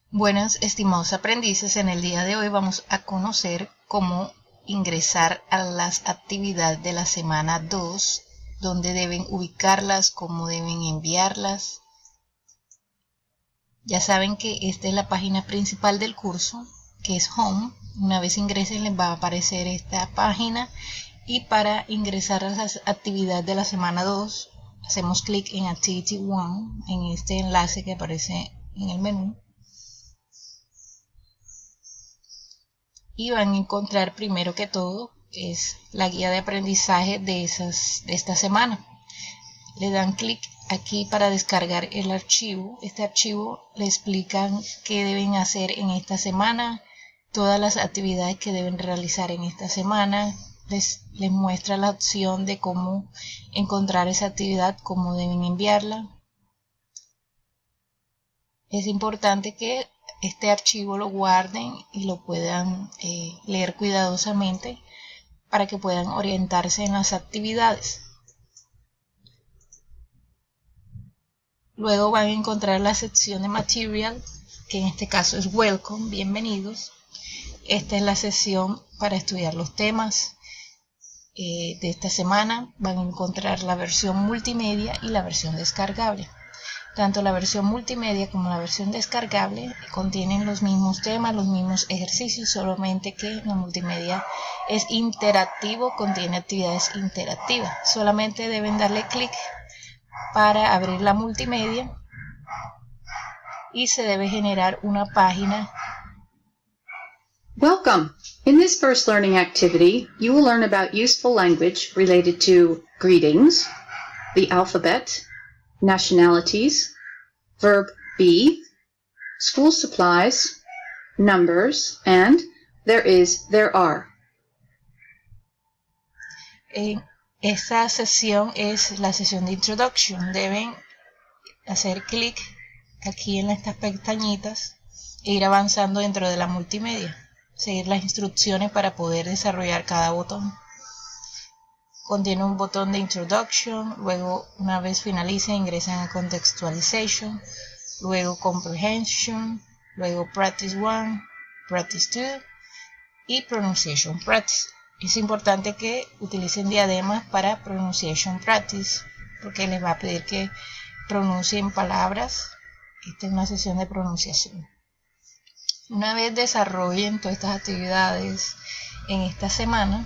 Buenas, estimados aprendices, en el día de hoy vamos a conocer cómo ingresar a las actividades de la semana 2, dónde deben ubicarlas, cómo deben enviarlas. Ya saben que esta es la página principal del curso, que es Home. Una vez ingresen les va a aparecer esta página y para ingresar a las actividades de la semana 2 hacemos clic en Activity 1, en este enlace que aparece en el menú. Y van a encontrar primero que todo es la guía de aprendizaje de esta semana. Le dan clic aquí para descargar el archivo. Este archivo le explican qué deben hacer en esta semana, todas las actividades que deben realizar en esta semana. Les muestra la opción de cómo encontrar esa actividad, cómo deben enviarla. Es importante que este archivo lo guarden y lo puedan leer cuidadosamente para que puedan orientarse en las actividades. Luego van a encontrar la sección de Material, que en este caso es Welcome, bienvenidos. Esta es la sección para estudiar los temas de esta semana. Van a encontrar la versión multimedia y la versión descargable. Tanto la versión multimedia como la versión descargable contienen los mismos temas, los mismos ejercicios, solamente que la multimedia es interactivo, contiene actividades interactivas. Solamente deben darle clic para abrir la multimedia y se debe generar una página. Welcome! In this first learning activity, you will learn about useful language related to greetings, the alphabet, nationalities, verb be, school supplies, numbers, and there is, there are. Esta sesión es la sesión de introduction. Deben hacer clic aquí en estas pestañitas e ir avanzando dentro de la multimedia. Seguir las instrucciones para poder desarrollar cada botón. Contiene un botón de Introduction, luego una vez finalicen ingresan a Contextualization, luego Comprehension, luego Practice 1, Practice 2 y Pronunciation Practice. Es importante que utilicen diademas para Pronunciation Practice porque les va a pedir que pronuncien palabras. Esta es una sesión de pronunciación. Una vez desarrollen todas estas actividades en esta semana,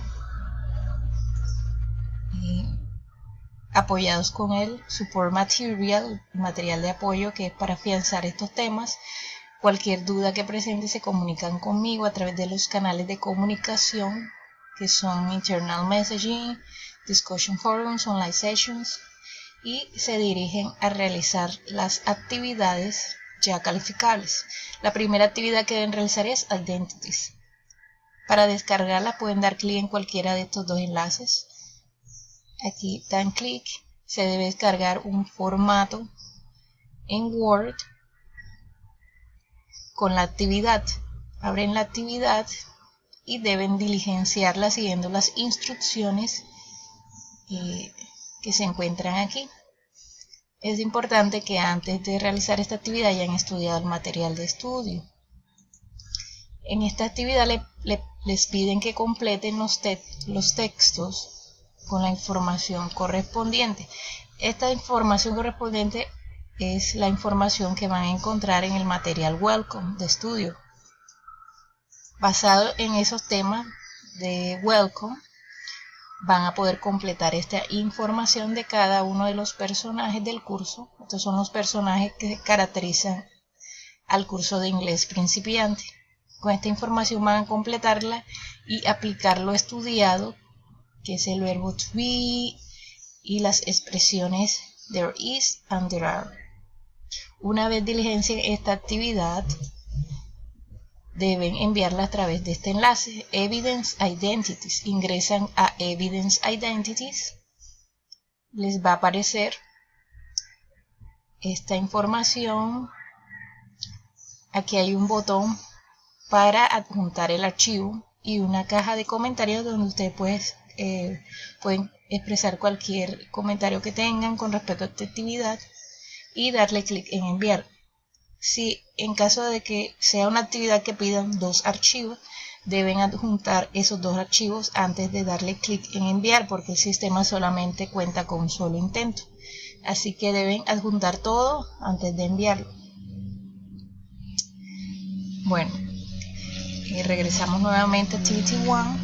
apoyados con el Support Material, material de apoyo que es para afianzar estos temas. Cualquier duda que presente se comunican conmigo a través de los canales de comunicación que son Internal Messaging, Discussion Forums, Online Sessions y se dirigen a realizar las actividades ya calificables. La primera actividad que deben realizar es Identities. Para descargarla pueden dar clic en cualquiera de estos dos enlaces. Aquí dan clic, se debe descargar un formato en Word con la actividad. Abren la actividad y deben diligenciarla siguiendo las instrucciones que se encuentran aquí. Es importante que antes de realizar esta actividad hayan estudiado el material de estudio. En esta actividad les piden que completen los textos con la información correspondiente. Esta información correspondiente es la información que van a encontrar en el material Welcome de estudio. Basado en esos temas de Welcome, van a poder completar esta información de cada uno de los personajes del curso. Estos son los personajes que caracterizan al curso de inglés principiante. Con esta información van a completarla y aplicar lo estudiado, que es el verbo to be y las expresiones there is and there are. Una vez diligencien esta actividad, deben enviarla a través de este enlace, Evidence Identities. Ingresan a Evidence Identities, les va a aparecer esta información. Aquí hay un botón para adjuntar el archivo y una caja de comentarios donde ustedes pueden expresar cualquier comentario que tengan con respecto a esta actividad y darle clic en enviar. Si en caso de que sea una actividad que pidan 2 archivos, deben adjuntar esos 2 archivos antes de darle clic en enviar, porque el sistema solamente cuenta con un solo intento. Así que deben adjuntar todo antes de enviarlo. Bueno, regresamos nuevamente a Activity 1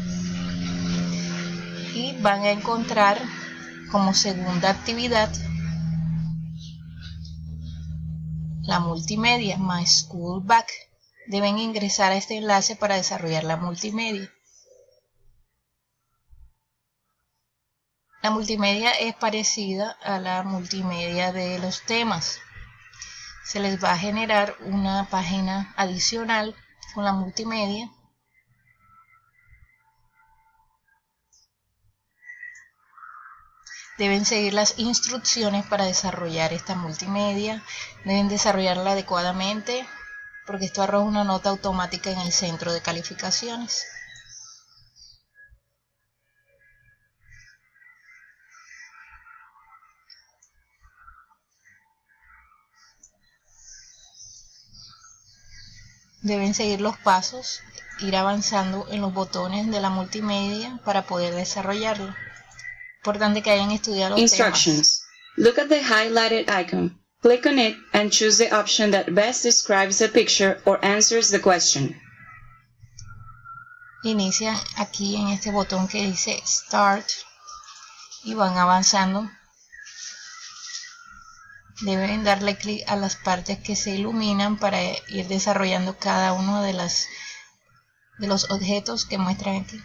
y van a encontrar como segunda actividad la multimedia, My School Back. Deben ingresar a este enlace para desarrollar la multimedia. La multimedia es parecida a la multimedia de los temas. Se les va a generar una página adicional con la multimedia. Deben seguir las instrucciones para desarrollar esta multimedia. Deben desarrollarla adecuadamente, porque esto arroja una nota automática en el centro de calificaciones. Deben seguir los pasos, ir avanzando en los botones de la multimedia para poder desarrollarlo. Importante que hayan estudiado los Instructions. Look at the highlighted icon. Click on it and choose the option that best describes the picture or answers the question. Inician aquí en este botón que dice Start y van avanzando. Deben darle clic a las partes que se iluminan para ir desarrollando cada uno de los objetos que muestran aquí.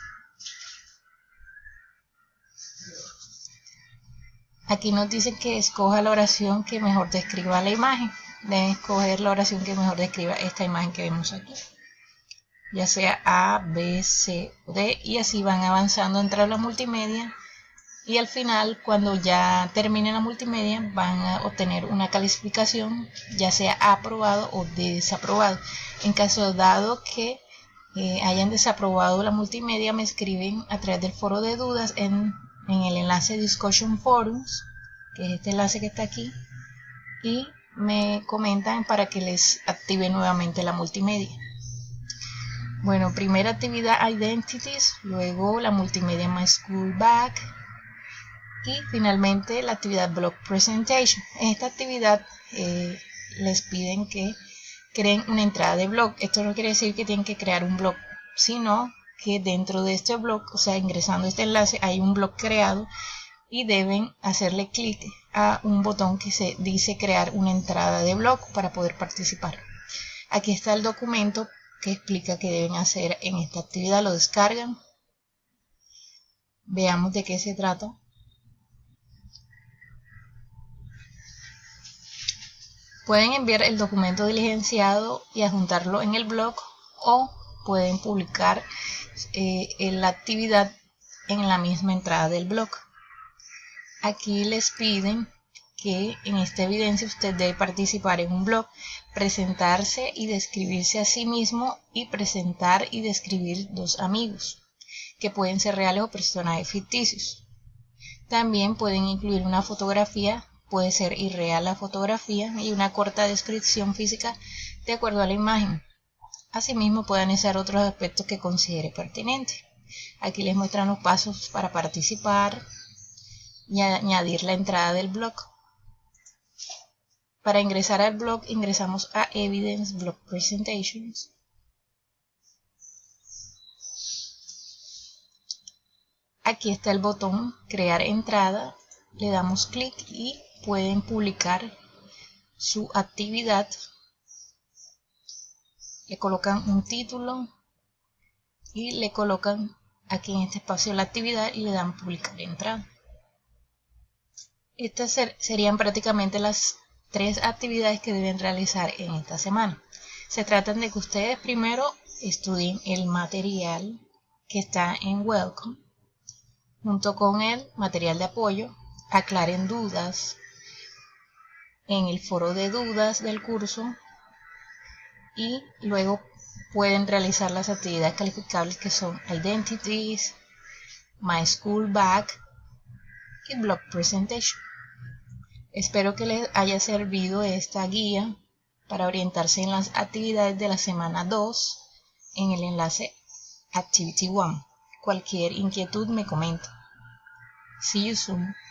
Aquí nos dicen que escoja la oración que mejor describa la imagen. Deben escoger la oración que mejor describa esta imagen que vemos aquí, ya sea A, B, C o D, y así van avanzando dentro de la multimedia. Y al final, cuando ya termine la multimedia, van a obtener una calificación, ya sea aprobado o desaprobado. En caso dado que hayan desaprobado la multimedia, me escriben a través del foro de dudas en el enlace Discussion Forums, que es este enlace que está aquí, y me comentan para que les active nuevamente la multimedia. Bueno, primera actividad Identities, luego la multimedia My School Back, y finalmente la actividad Blog Presentation. En esta actividad les piden que creen una entrada de blog. Esto no quiere decir que tienen que crear un blog, sino que dentro de este blog, o sea, ingresando a este enlace, hay un blog creado y deben hacerle clic a un botón que se dice crear una entrada de blog para poder participar. Aquí está el documento que explica qué deben hacer en esta actividad. Lo descargan. Veamos de qué se trata. Pueden enviar el documento diligenciado y adjuntarlo en el blog, o pueden publicar la actividad en la misma entrada del blog. Aquí les piden que en esta evidencia usted debe participar en un blog, presentarse y describirse a sí mismo, y presentar y describir 2 amigos, que pueden ser reales o personajes ficticios. También pueden incluir una fotografía, puede ser irreal la fotografía, y una corta descripción física de acuerdo a la imagen. Asimismo, pueden analizar otros aspectos que considere pertinentes. Aquí les muestran los pasos para participar y añadir la entrada del blog. Para ingresar al blog, ingresamos a Evidence Blog Presentations. Aquí está el botón Crear entrada. Le damos clic y pueden publicar su actividad. Le colocan un título y le colocan aquí en este espacio la actividad y le dan publicar entrada. Estas serían prácticamente las 3 actividades que deben realizar en esta semana. Se trata de que ustedes primero estudien el material que está en Welcome, junto con el material de apoyo, aclaren dudas en el foro de dudas del curso, y luego pueden realizar las actividades calificables que son Identities, My School Back y Blog Presentation. Espero que les haya servido esta guía para orientarse en las actividades de la semana 2 en el enlace Activity 1. Cualquier inquietud me comenta. See you soon.